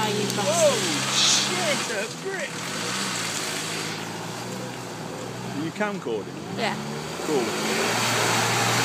die, you bastard. Oh shit, a brick! Are you camcording? Yeah. Cool.